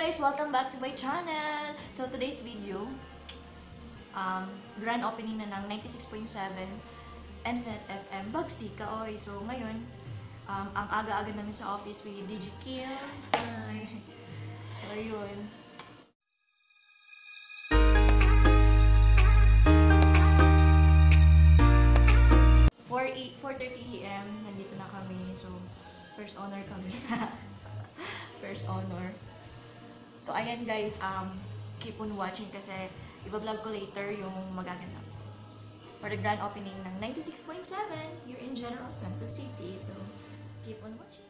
guys! Welcome back to my channel! So today's video, grand opening na ng 96.7 Infinite FM Bagsika oy. So ngayon, ang aga-aga namin sa office with DJ Kill. So ayun. For 4:30 AM, nandito na kami. So, first honor kami. First honor. So, ayan guys, keep on watching kasi iba-vlog ko later yung magaganap for the grand opening ng 96.7 here in General Santa City. So, keep on watching.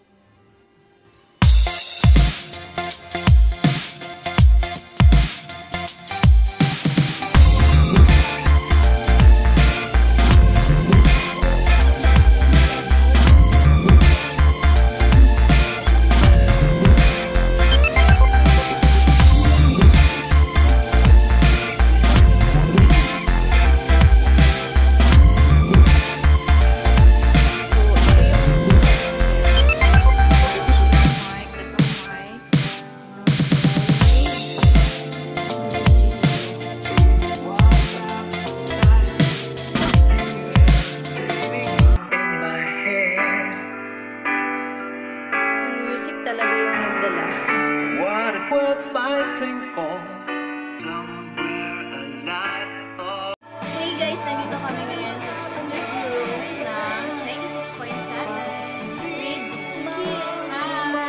Talaga yung nagdala. What we're fighting for, somewhere alive. Oh. Hey guys, nandito kami ngayon sa studio ng 96.7 with Chiquil. Hi!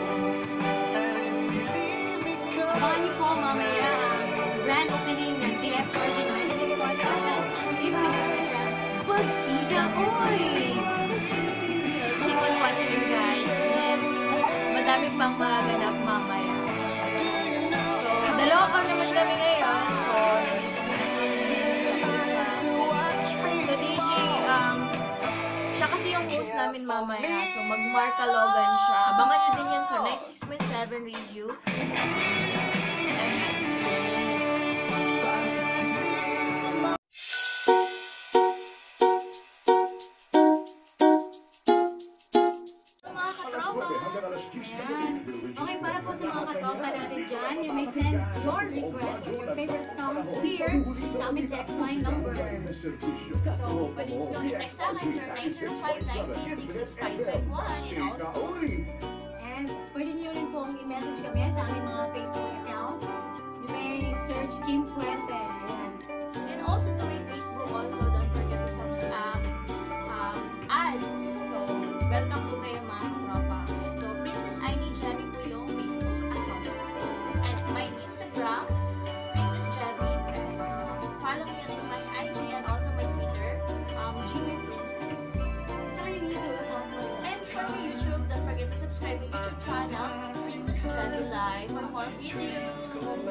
Abangan niyo po mamaya ang grand opening ng DXRG 96.7 Infinite FM Bagsika oy! So keep on watching guys kasi madami pang magaganap mamaya. So, dalawa pa naman kami ngayon. So, nandito kami sa So, DJ, siya kasi yung host namin mamaya. So, mag-Marka Logan siya. Abangan nyo din yan sa 96.7 Radio. Ayan. Okay, para po sa mga katropa natin dyan, you may send your request or your favorite songs here sa aming text line number. So, pwede nyo i-text sa akin, 0905-9366551 And pwede nyo rin pong i-message kami sa aming mga Facebook account. You may search Kim Fuente. Ayan. And also sa my Facebook also, don't forget to subscribe, add. So, welcome po kayo mga katropa. So, Princess Aini Jenny po yung Facebook account. And my Instagram, Princess Jenny. So, follow me on my IG and also my Twitter, Jimmy Princess. Tsaka yung YouTube account mo. And for my YouTube, don't forget to subscribe to my YouTube channel, Princess Jenny Live, for more videos.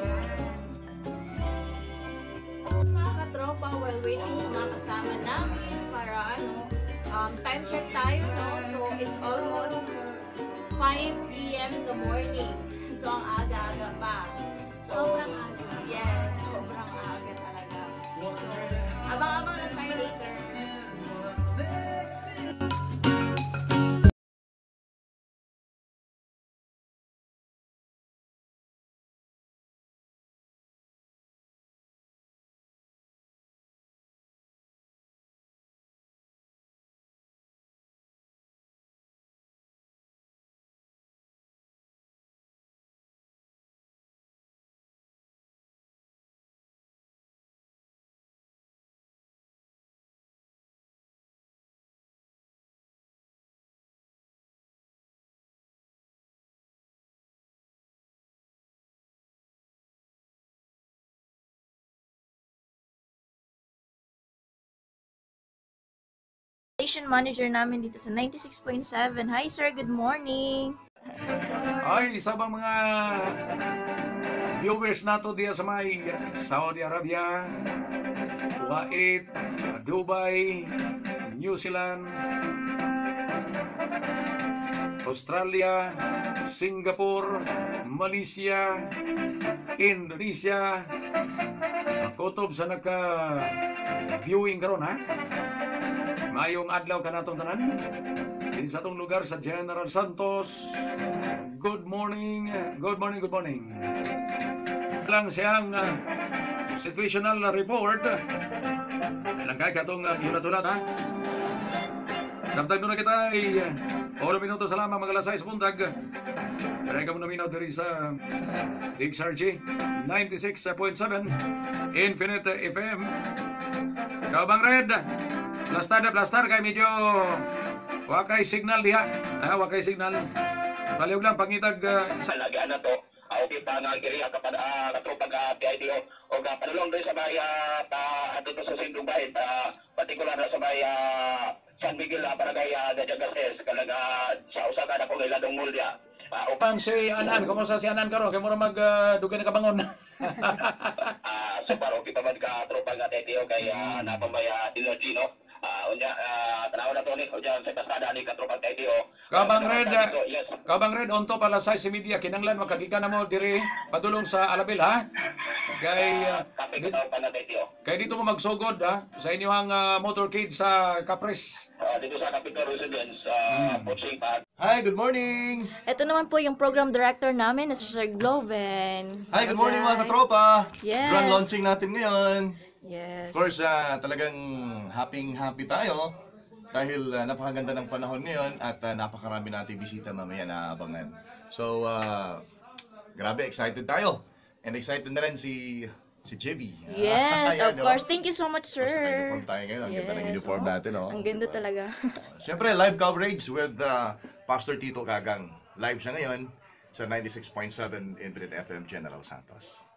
Mga katropa, while waiting sa mga kasama namin para time check tayo, no? So, it's almost 5 PM in the morning. So, ang aga-aga pa. Sobrang aga. Yes, sobrang aga talaga. So, abang-abang lang tayo later. Station manager namin dito sa 96.7. Hi sir, good morning. Ay, isa bang mga viewers nato diya sa may Saudi Arabia, Kuwait, Dubai, New Zealand, Australia, Singapore, Malaysia, Indonesia. Kutob sa naka-viewing karon ha. Mayong adlaw kanatong tanan. Din sa atong lugar sa General Santos. Good morning. Good morning, good morning. Lang siyang situational report. Langkay katong ginatulat ha. Samtang doon na kita ay 8 minuto sa lamang mga alas 6 buntag. Pero ka muna minaw diri sa DXRG 96.7 Infinite FM. Kaubang Red, plastar kay medyo wakay signal diha. Wakay signal. Baliw lang pangitag sa lagaan na to. Okay pa nga kiri ang katropag PIDO o panulong doon sa may ato to sa Sindong Bahin, partikular na sa may San Miguel Barangay Dajagases kalaga sa usaga na kung iladong mulya. Upan si Anan, kumusta si Anan karon? Kay mura magdugay na kabangon. So paro kita man ka tropag PIDO kay napamaya energy no. Unya tanaw na to ni o diyan sa pasada ni katropag PIDO. Kabang Red on top alas 6 media kinanglan makagikan na mo diri padulong sa Alabil ha. Kay dito mo magsugod ha sa inyong motorcade sa Capres. Dito sa Capitol Residence Potsing Park. Hi, good morning! Ito naman po yung program director namin, na si Sir Gloven. Hi, good morning mga katropa! Yes. Grand launching natin ngayon. Yes. Of course, talagang happy tayo dahil napakaganda ng panahon ngayon at napakarami nating bisita mamaya na abangan. So, grabe, excited tayo. And excited na rin si JV. Yes, Ayan, of course. Thank you so much, sir. Uniform tayo ngayon. Ang ganda ng uniform natin. Oh. Ang ganda talaga. Siyempre, live coverage with Pastor Tito Kagang. Live siya ngayon sa 96.7 Infinite FM General Santos.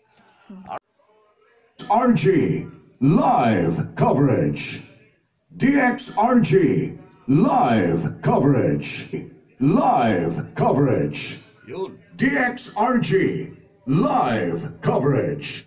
RG live coverage. DXRG live coverage. Live coverage. Yun. DXRG live coverage.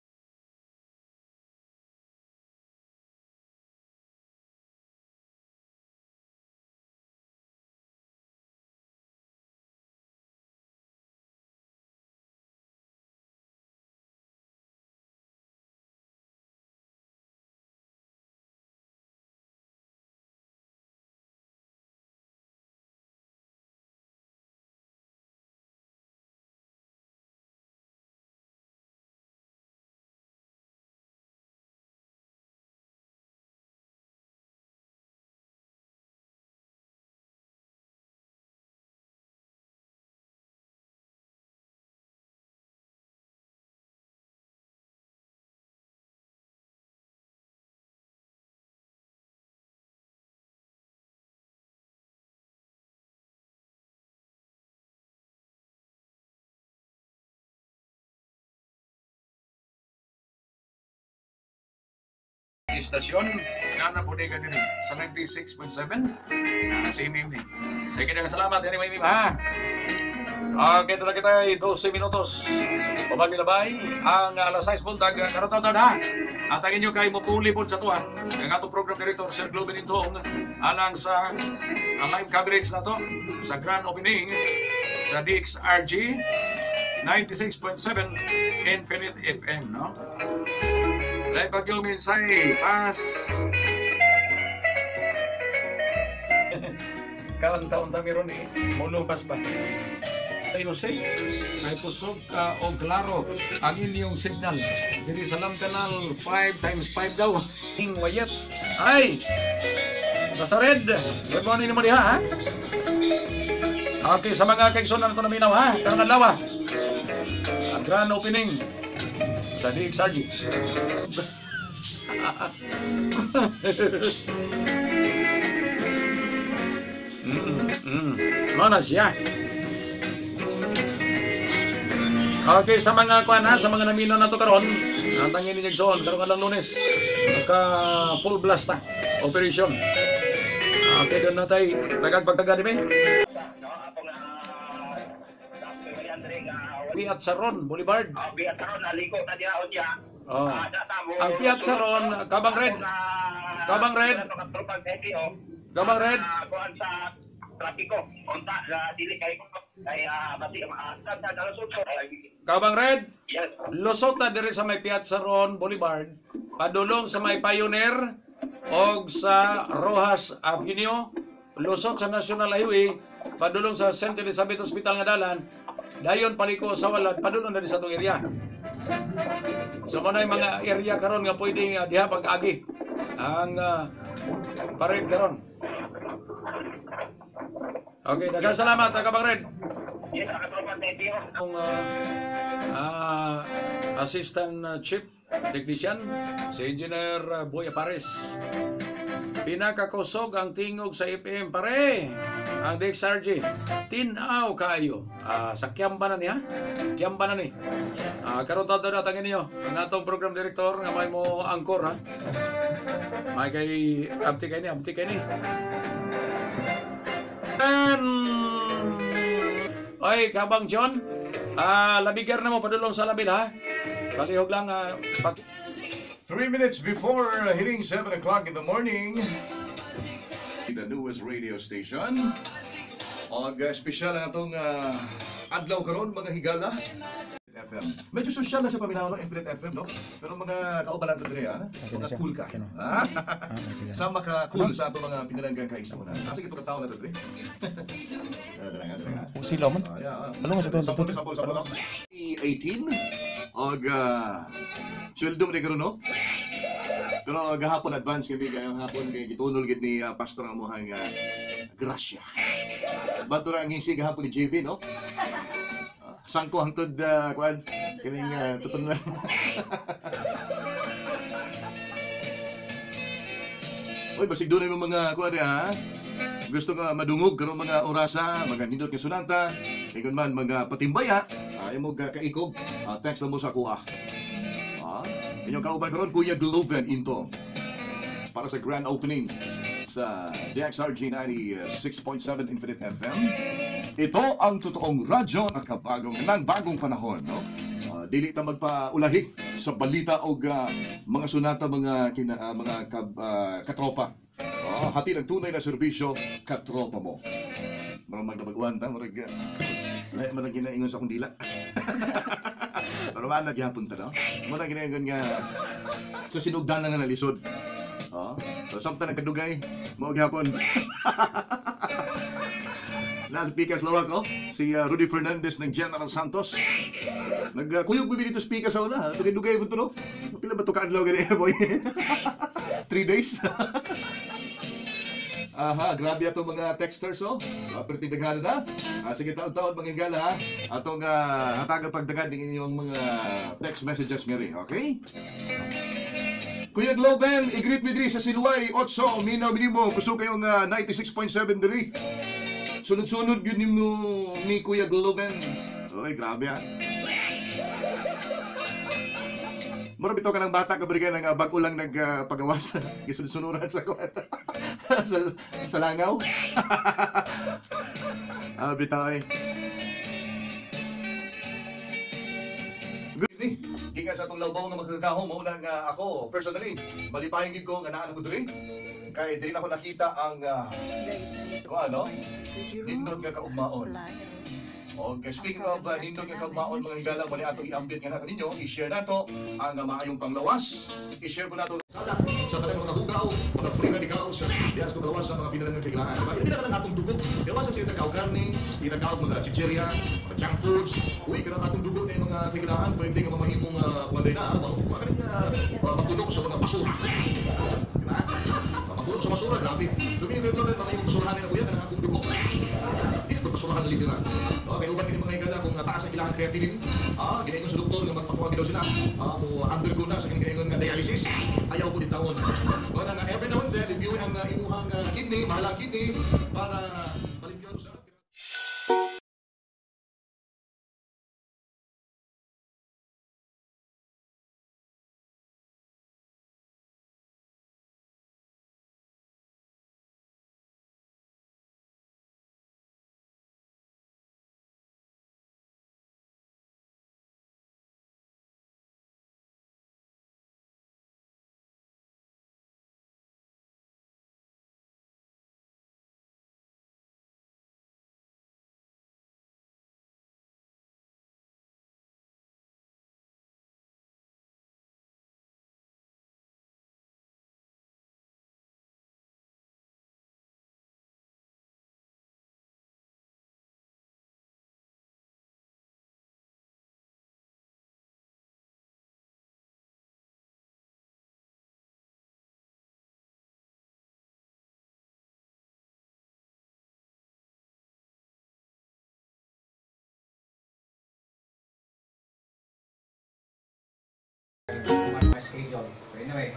Istasyon na bodega diri sa 96.7 sa Imim. Sige na salamat yan Imim ha. Okay, ito na kita 12 minutos. Pumagilabay ang alas 6 buntag karotaw ha. At ang inyo kay mupuli po sa tuwa. Ang atong program director Sir Globen Intong alang sa live coverage na to sa grand opening sa DXRG 96.7 Infinite FM no. Live bagyo minsay pas kawan taon ta meron mulupas ba ay no say ay kusog ka o klaro ang inyong signal diri sa Lam Canal 5x5 daw ing wayet ay basta Red good morning naman diha ha. Okay sa mga kaigsoon na ito na minaw ha karong adlaw ang grand opening sa DXRG. Mana siya? Okay, sa mga kuan ha, sa mga naminaw na to karon, ang tangin ni Jackson karon kadang Lunes, ka full blast ta operation. Okay, doon na tayo pagtaga di ba? Piat Saron Boulevard. Piat Saron aliko na dia o dia. Ang Piat Saron Kabang Red. Kabang Red. Kabang Red. trapiko. Unta dili kay basi sa dalusod. Kabang Red, Yes. lusot na diri sa may Piazza Ron Boulevard, padulong sa may Pioneer o sa Rojas Avenue, lusot sa National Highway, padulong sa St. Elizabeth Hospital nga dalan, dayon paliko sa walad, padulong na sa itong area. So mo na yung mga area karon nga pwedeng diha pag-agi ang parade karon. Okay, daghang salamat Kabang Red. Yes, katropa, thank you. Ang Assistant Chief Technician, si Engineer Boy Apares. Pinakakusog ang tingog sa FM, pare. Ang DXRG, tinaw kayo. Sa Kiamba na niya? Kiamba na ni. Karon tayo natangin niyo. Ang atong program director nga may mo angkor ha. May kay abti kay ni. Oy, Kabang John, labigar na mo padulong sa labil ha. Palihog lang 3 minutes before hitting 7 o'clock in the morning, the newest radio station. Og special na itong adlaw karon mga higala. FM. Medyo social na siya paminaw ng Infinite FM, no? Pero mga kauban natin dre, ha? Mga cool ka. Sama ka cool sa ato mga pinalanggang kaigsunan. Kasi ito katao na ito, dre. Sila man. Ano nga sa ito? 18. Og sweldo mo karon, no? Pero gahapon advance kami kayong hapon kay gitunol gid ni pastor ang mohang grasya. Bato ra ang hisi gahapon ni JV, no? Sangko hangtod kuan kining tutunan. Oy, basig dunay mo mga kuan ha. Gusto nga madungog karon mga orasa, mga nindot nga sunanta, ingon man mga patimbaya, imo kaikog, text na mo sa kuha. Inyong kauban karon Kuya Gloven into para sa grand opening sa DXRG 96.7 Infinite FM. Ito ang totoong radyo ng bagong panahon, no? Dili ta magpaulahi sa balita o mga sunata mga katropa. Hati ng tunay na serbisyo katropa mo. Marang magdabaguan ta, marang ginaingon sa akong dila. Pero man nagyapon ta, no? Marang ginaingon nga sa sinugdanan na nalisod. So samtang nagkadugay, mo gyapon. Nasa Pikas Lawak, no? Si Rudy Fernandez ng General Santos. Nagkuyog bibi dito speaker sa una. Dugay-dugay mo ito, no? Pila ba ito kaadlaw gani, boy? 3 days? Grabe atong mga texters, no? Perti daghana na. Sige, taon-taon mga higala, ha? Atong hatagang pagdagad ng inyong mga text messages nga rin, okay? Kuya Globen, i-greet me diri sa Silway 8, Minaw Minimo, kusog kayong 96.7 diri. Sunod-sunod yun mo ni Kuya Globen. Oy, grabe ha. Marami ito ka ng bata kabrigan ng bago lang nagpagawas. Gisunod-sunuran sa sa langaw. Bitaw eh. Good evening. Gikan sa itong lawbaw nga magkakaho, mauna nga ako, personally, malipayang gig ko nga naan ako diri. Kaya diri na ako nakita ang nindot nga kaugmaon. Okay, speaking of nindot nga kaugmaon, mga higala, mali ato i-ambit nga natin ninyo, i-share nato ang maayong panglawas. I-share po nato sa talang mga hugaw, mga free radicals, diyan sa panglawas ng mga pinalang kailangan. Hindi na ka ng atong dugo. Iwasan sa itagaw karne, itagaw mga chicheria, mga junk foods. Uy, kanang atong dugo na yung mga kailangan, pwede nga mamahimong kuwanday na, matulog sa mga basura. Matulog sa basura, grabe. Sabihin ko ito na mamahimong basurahan na kuya, kanang atong dugo. Hindi ito basurahan na literal. Kaya uban kini mga higala kung taas ang kailangan kreatinin, ginaingon sa doktor nga magpatuwagi daw sila, undergo na sa kinaingon nga dialysis, ayaw po din taon. Kaya na every now and then, reviewin ang imuhang kidney, mahalang kidney, para malimpyon sa John. So anyway,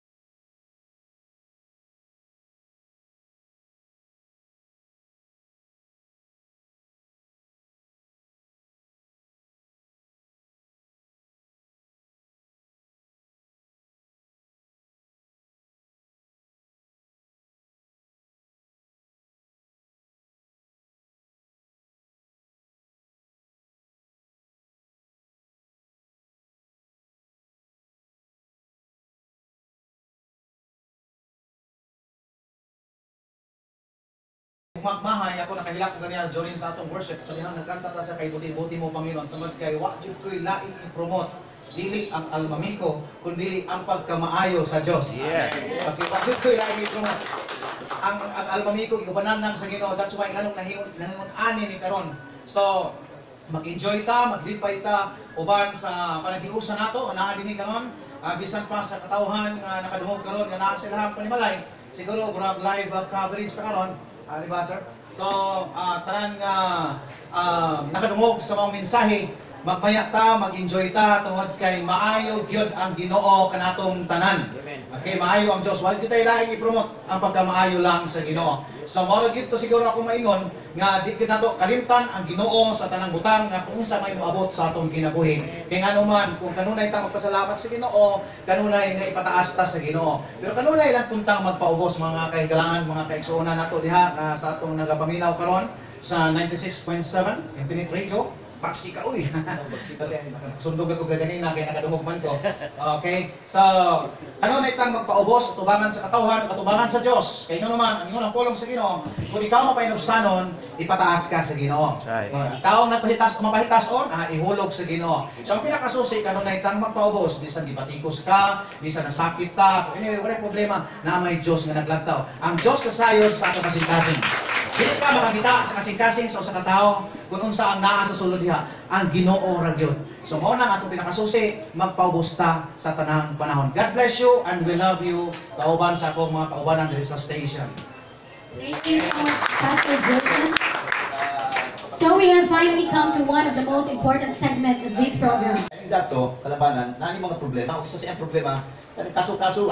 magmahay ako nakahilak ko ganyan during sa atong worship sa dihang nagkanta ta sa kay buti-buti mo Panginoon tungod kay wa jud ko'y laing i-promote dili ang almamiko kundi ang pagkamaayo sa Dios. Yes. Kasi wa jud ko'y laing i-promote ang almamiko giubanan nang sa Ginoo. That's why nganong nahingon ani ni karon. So mag-enjoy ta, maglipay ta uban sa panagiusa nato anaa dinhi karon. Bisan pa sa katawhan nga nakadungog karon nga naa silang panimalay siguro grab live coverage ta karon. Diba, sir? So, tanan nga nakadungog sa mga mensahe, magmaya ta, mag-enjoy ta, tungod kay maayo gyud ang Ginoo kanatong tanan. Okay, maayo ang Dios. Wala kita ilaing i-promote ang pagkamaayo lang sa Ginoo. So, mao gyud to siguro ako maingon nga di kita to kalimtan ang Ginoo sa tanang butang nga kung unsa may moabot sa atong kinabuhi. Kay ngano man kung kanunay ta magpasalamat sa Ginoo, kanunay nga ipataas ta sa Ginoo. Pero kanunay lang puntang magpaubos mga kahigalangan, mga kaigsuonan nato diha sa atong nagapaminaw karon sa 96.7 Infinite Radio. Paksi ka, uy! Sundog ako ganina kaya nakadungog man ko. Okay? So, ano na itang magpaubos, tubangan sa katawhan, katubangan sa Diyos. Kaya nyo naman, ang inyo ng pulong sa Ginoo, kung ikaw mapainubsanon, ipataas ka sa Ginoo. Ikaw ang mapahitason, ihulog sa Ginoo. So, ang pinakasusi, ano na itang magpaubos, bisan gibatikos ka, bisan nasakit ka, anyway, wala problema na may Diyos nga naglagtaw. Ang Diyos kasayon sa atong kasing-kasing. Dili ka makakita sa kasing-kasing sa usa ka tawo kung unsa ang naa sa sulod diha, ang Ginoo ra gyud. So mao nang atong pinakasusi, magpaubos ta sa tanang panahon. God bless you and we love you. Kauban sa akong mga kaubanan diri sa station. Thank you so much, Pastor Joseph. So we have finally come to one of the most important segment of this program. Ang dato, kalabanan, nani mga problema, o isa sa iyang problema, kaso-kaso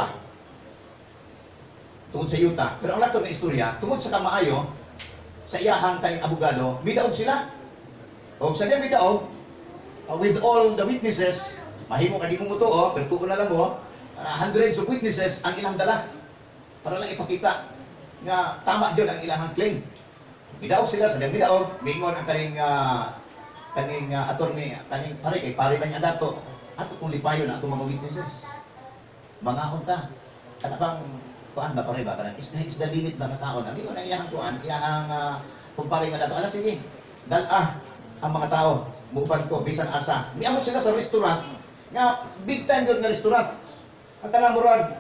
tungod sa yuta. Pero ang lato ng istorya, tungod sa kamaayo, sa iyahang kaning abogado, midaog sila. O sa diyan midaog, with all the witnesses, mahimo ka di mo mutuo, pero tuon na lang mo, hundreds of witnesses ang ilang dala. Para lang ipakita nga tama dyan ang ilang claim. Midaog sila, sa diyan midaog, miingon ang kaning attorney, kaning pare ba niya dato, ato kung lipayon na itong mga witnesses. Mga unta, ano bang kuan ba pare ba kanang is the limit ba kakaon ani ko na iyang kuan iyang kumpare nga dato ala sige dal ang mga tao muban ko bisan asa miamot sila sa restaurant nga big time gyud nga restaurant at tanang murag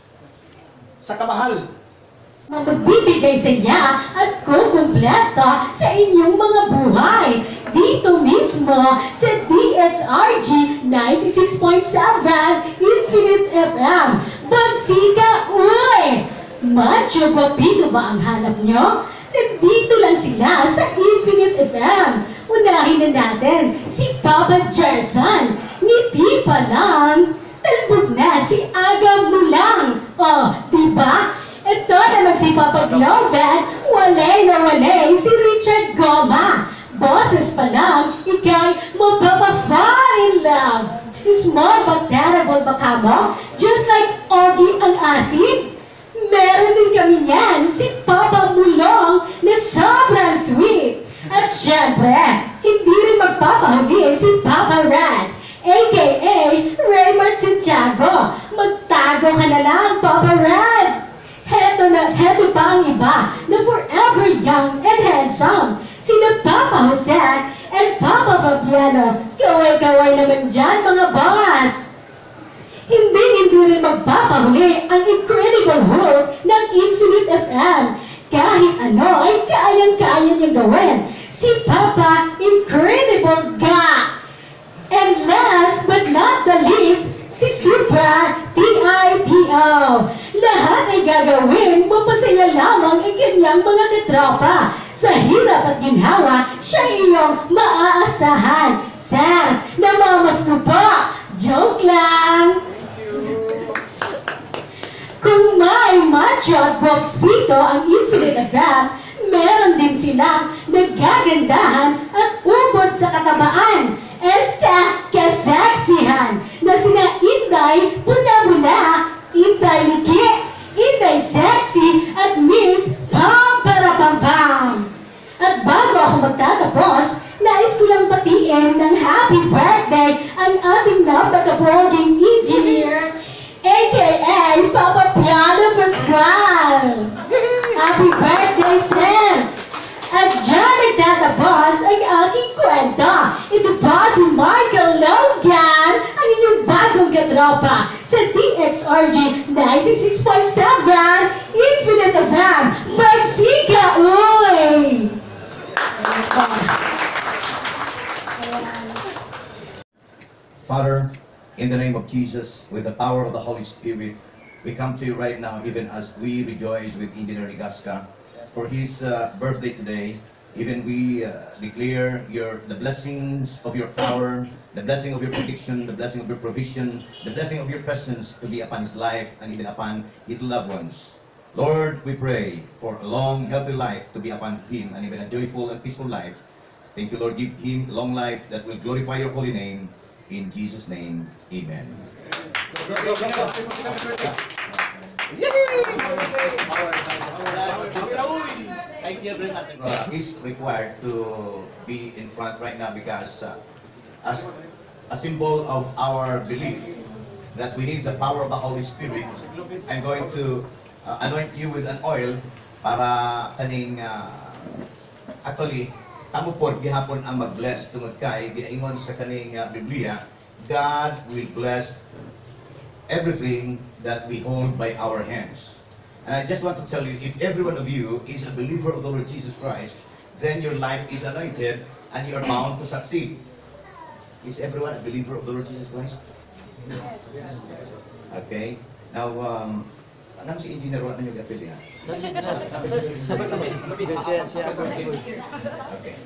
sa kamahal Magbibigay sa iya at kukumpleta sa inyong mga buhay dito mismo sa DXRG 96.7 Infinite FM. Bagsika, uy! Macho Guapito ba ang hanap nyo? Nandito lang sila sa Infinite FM. Unahin na natin si Papa Jerson. Ngiti pa lang, talbog na si Aga Mulang. Oh, diba? Ito naman si Papa Gloven, walay na walay si Richard Goma. Boses pa lang, ikay magpapa-fall in love. Small but terrible ba kamo? Just like Augie ang acid? Meron din kami niyan, si Papa Mulong na sobrang sweet. At syempre, hindi rin magpapahuli si Papa Rad, a.k.a. Raymond Santiago. Magtago ka na lang, Papa Rad. Heto pa ang iba na forever young and handsome. Sina Papa Jose and Papa Fabiano. Kaway-kaway naman dyan, mga boss. Hindi rin magpapahuli ang Incredible Hulk ng Infinite FM. Kahit ano ay kayang-kaya niyang gawin. Si Papa Incredible Ga. And last but not the least, si Super T.I.T.O. Lahat ay gagawin, mapasaya lamang ang kanyang mga katropa. Sa hirap at ginhawa, siya iyong maaasahan. Sir, namamas ko po! Joke lang! Gwapito ang Infinite FM, meron din silang nagagandahan at ubod sa katabaan. Kaseksihan na sina Inday Buna-Buna, Inday Liki, Inday Sexy, at Miss Pamparapampam. At bago ako magtatapos, nais ko lang batiin ng happy birthday ang ating napakapoging engineer, aka Papa Piano Pascual. Happy birthday, sir! At dyan nagtatapos ang aking kwenta. Ito pa si Michael Logan, ang inyong bagong katropa sa DXRG 96.7 Infinite FM. Magsika, uy! Father, in the name of Jesus, with the power of the Holy Spirit, we come to you right now, even as we rejoice with Engineer Ligasca for his birthday today. Even we declare the blessings of your power, the blessing of your protection, the blessing of your provision, the blessing of your presence to be upon his life and even upon his loved ones. Lord, we pray for a long, healthy life to be upon him and even a joyful and peaceful life. Thank you, Lord. Give him long life that will glorify your holy name. In Jesus' name, amen. Thank you very much. He's required to be in front right now because as a symbol of our belief that we need the power of the Holy Spirit, I'm going to anoint you with an oil para kaning actually tamo pod gihapon ang mag-bless tungod kay ginaingon sa kaning Biblia, God will bless everything that we hold by our hands. And I just want to tell you, if every one of you is a believer of the Lord Jesus Christ, then your life is anointed and you are bound to succeed. Is everyone a believer of the Lord Jesus Christ? Okay. Now, anong si Engineer Ron ang yung apel niya? Okay.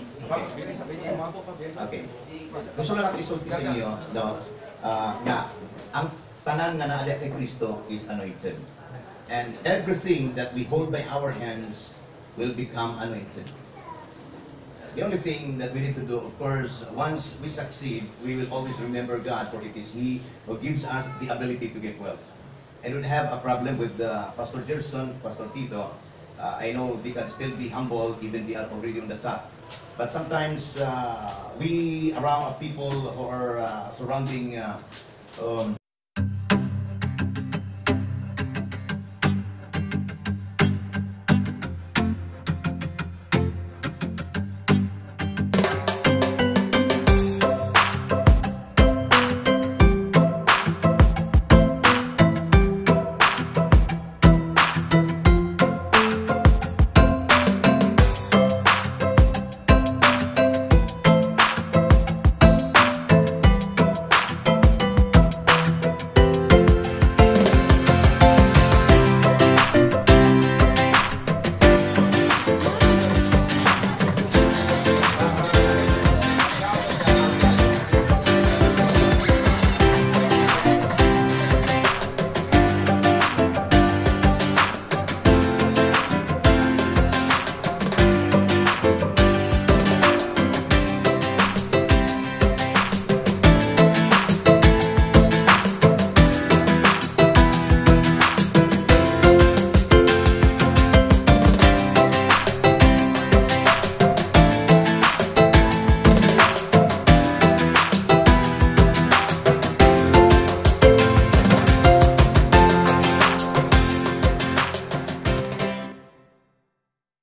Okay. Gusto na lang isulti sa inyo na ang tanan nga naala kay Kristo is anointed. And everything that we hold by our hands will become anointed. The only thing that we need to do, of course, once we succeed, we will always remember God, for it is He who gives us the ability to get wealth. And we have a problem with Pastor Gerson, Pastor Tito. I know they can still be humble, even they are already on the top. But sometimes we around people who are surrounding